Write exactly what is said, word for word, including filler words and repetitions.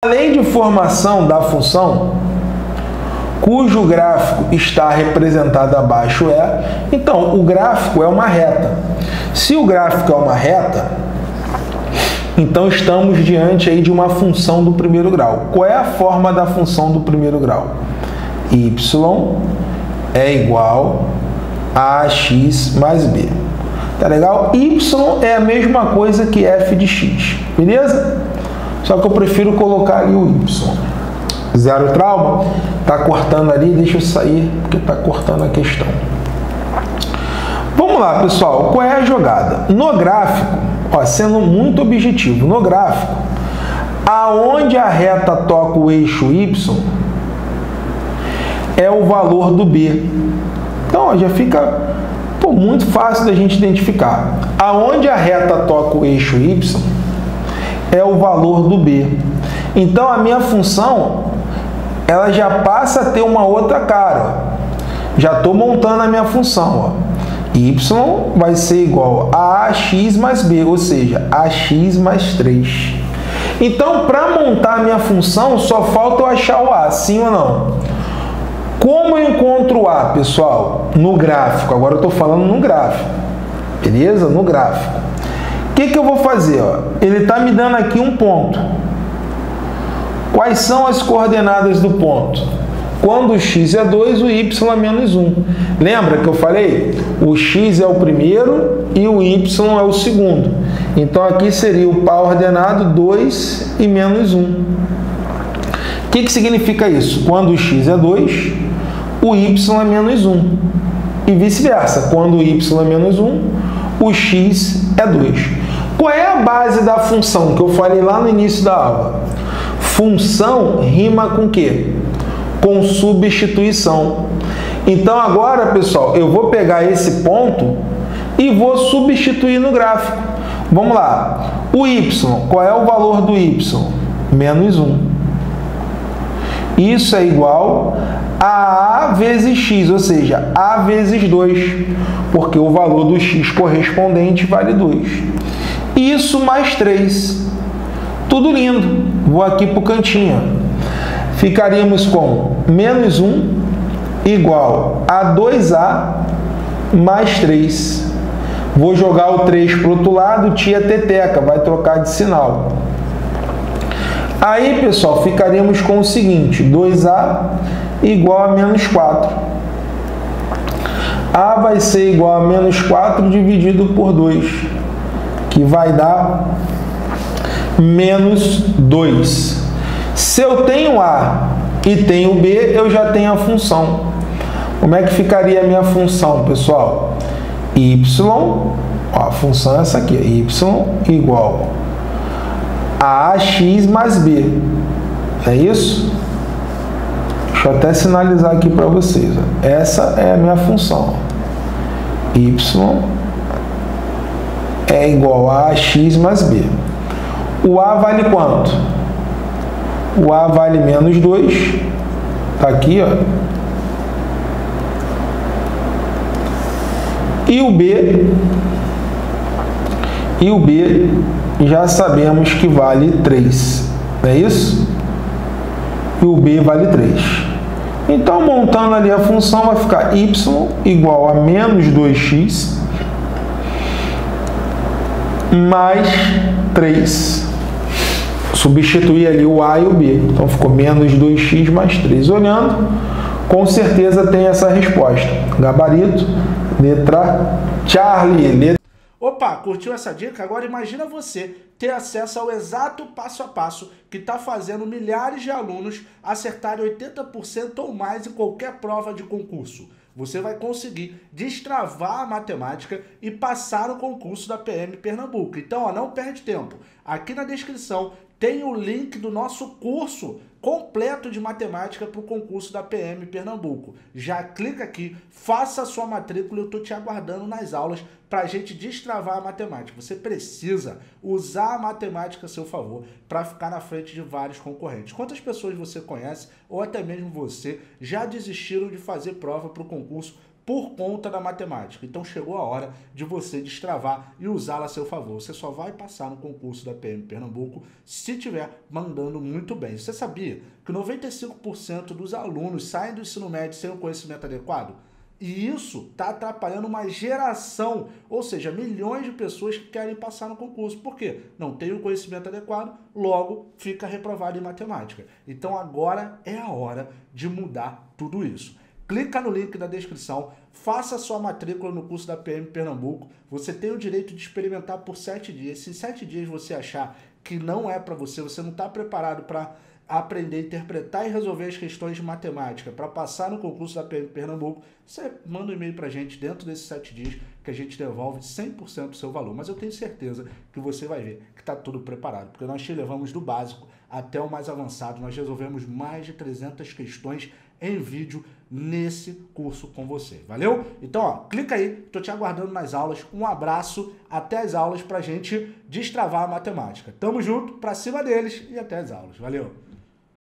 Além de formação da função, cujo gráfico está representado abaixo é, então o gráfico é uma reta. Se o gráfico é uma reta, então estamos diante aí de uma função do primeiro grau. Qual é a forma da função do primeiro grau? Y é igual a ax mais b. Tá legal? Y é a mesma coisa que f de x, beleza? Só que eu prefiro colocar ali o y. Zero trauma? Tá cortando ali, deixa eu sair, porque tá cortando a questão. Vamos lá, pessoal. Qual é a jogada? No gráfico, ó, sendo muito objetivo, no gráfico, aonde a reta toca o eixo y, é o valor do b. Então, ó, já fica pô, muito fácil da gente identificar. Aonde a reta toca o eixo y, é o valor do b. Então, a minha função, ela já passa a ter uma outra cara. Já estou montando a minha função. Ó. Y vai ser igual a ax mais b, ou seja, ax mais três. Então, para montar a minha função, só falta eu achar o a, sim ou não? Como eu encontro o a, pessoal? No gráfico. Agora eu estou falando no gráfico. Beleza? No gráfico. O que, que eu vou fazer? Ó? Ele está me dando aqui um ponto. Quais são as coordenadas do ponto? Quando o x é dois, o y é menos um. Lembra que eu falei? O x é o primeiro e o y é o segundo. Então, aqui seria o par ordenado dois e menos um. O que, que significa isso? Quando o x é dois, o y é menos um. E vice-versa. Quando o y é menos um, o x é dois. Qual é a base da função que eu falei lá no início da aula? Função rima com o quê? Com substituição. Então, agora, pessoal, eu vou pegar esse ponto e vou substituir no gráfico. Vamos lá. O y, qual é o valor do y? Menos um. Isso é igual a a vezes x, ou seja, a vezes dois, porque o valor do x correspondente vale dois. Isso mais três. Tudo lindo. Vou aqui para o cantinho. Ficaríamos com menos um igual a dois a mais três. Vou jogar o três para o outro lado, tia teteca, vai trocar de sinal. Aí, pessoal, ficaríamos com o seguinte, dois a igual a menos quatro. A vai ser igual a menos quatro dividido por dois, que vai dar menos dois. Se eu tenho A e tenho B, eu já tenho a função. Como é que ficaria a minha função, pessoal? Y, ó, a função é essa aqui, y igual a ax mais b. É isso? Deixa eu até sinalizar aqui para vocês. Ó. Essa é a minha função. Y é igual a ax mais b. O A vale quanto? O A vale menos dois. Está aqui, ó. E o B, e o B já sabemos que vale três. Não é isso? E o B vale três. Então, montando ali a função, vai ficar y igual a menos dois x mais três. Substituir ali o A e o B. Então, ficou menos dois x mais três. Olhando, com certeza tem essa resposta. Gabarito, letra Charlie. Letra... Opa, curtiu essa dica? Agora imagina você ter acesso ao exato passo a passo que está fazendo milhares de alunos acertarem oitenta por cento ou mais em qualquer prova de concurso. Você vai conseguir destravar a matemática e passar no concurso da P M Pernambuco. Então, ó, não perde tempo. Aqui na descrição tem o link do nosso curso completo de matemática para o concurso da P M Pernambuco. Já clica aqui, faça a sua matrícula, eu estou te aguardando nas aulas para a gente destravar a matemática. Você precisa usar a matemática a seu favor para ficar na frente de vários concorrentes. Quantas pessoas você conhece, ou até mesmo você, já desistiram de fazer prova para o concurso por conta da matemática. Então chegou a hora de você destravar e usá-la a seu favor. Você só vai passar no concurso da P M Pernambuco se estiver mandando muito bem. Você sabia que noventa e cinco por cento dos alunos saem do ensino médio sem o conhecimento adequado? E isso está atrapalhando uma geração, ou seja, milhões de pessoas que querem passar no concurso. Por quê? Não tem o conhecimento adequado, logo fica reprovado em matemática. Então agora é a hora de mudar tudo isso. Clica no link da descrição, faça sua matrícula no curso da P M Pernambuco. Você tem o direito de experimentar por sete dias. Se em sete dias você achar que não é para você, você não está preparado para aprender a interpretar e resolver as questões de matemática para passar no concurso da P M Pernambuco, você manda um e-mail para a gente dentro desses sete dias que a gente devolve cem por cento do seu valor. Mas eu tenho certeza que você vai ver que está tudo preparado, porque nós te levamos do básico até o mais avançado. Nós resolvemos mais de trezentas questões em vídeo nesse curso com você. Valeu? Então, ó, clica aí, tô te aguardando nas aulas. Um abraço, até as aulas pra gente destravar a matemática. Tamo junto, pra cima deles e até as aulas. Valeu!